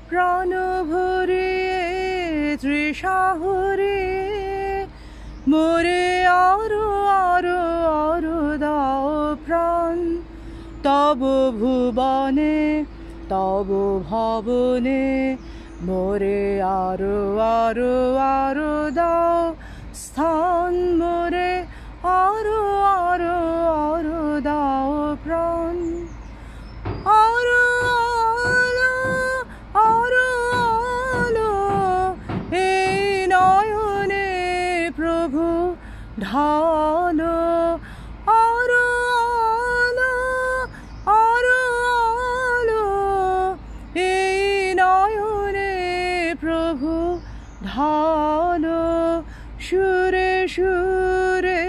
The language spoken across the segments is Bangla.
প্রাণ ভরিয়ে তৃষা হরিয়ে মোরে আরো আরো আরো দাও প্রাণ তব ভুবনে তব ভবনে মোরে আরো আরো আরো দাও স্থান মোরে আরো আরো আরো দাও প্রাণ আরো আলো আরো আলো এই নয়নে প্রভু ঢালো আরো আলো আরো আলো এই নয়নে প্রভু ঢালো সুরে সুরে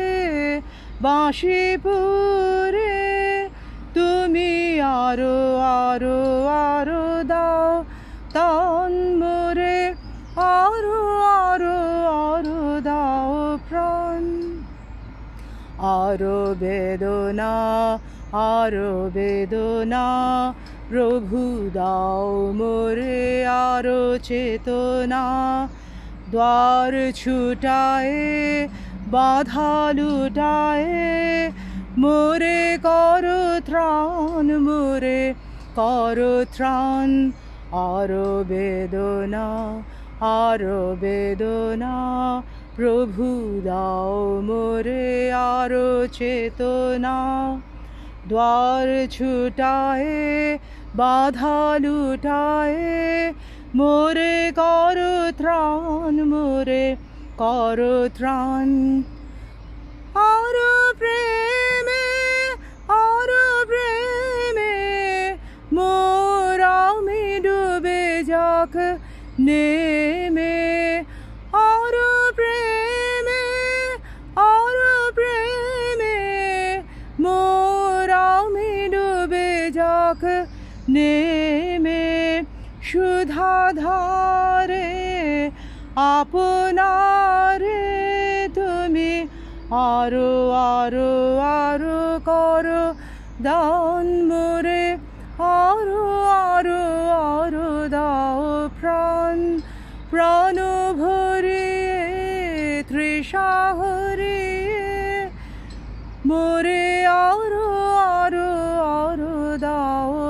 বাঁশিপুরে তুমি আরো আরো আরো দাও তান মোরে আরো আরো আরো দাও প্রাণ আরো বেদনা প্রভু দাও মোরে আরো চেতনা দ্বার ছুটায়ে বাধা লুটায়ে মোরে করো ত্রাণ মোরে করো ত্রাণ আরো বেদনা প্রভু দাও মোরে আরো চেতনা দ্বার ছুটায়ে বাধা লুটায়ে মোরে করো ত্রাণ মোরে করো ত্রাণ আরো প্রেমে মোর আমি ডুবে যাক নেমে আরো প্রেমে মোর আমি ডুবে যাক নেমে সুধাধারে আপনারে তুমি আরো আরো আরো করো দান মোরে আরো আরো আরো দাও প্রাণ প্রাণ ভরিয়ে তৃষা হরিয়ে মোরে আরো আরো আরো দাও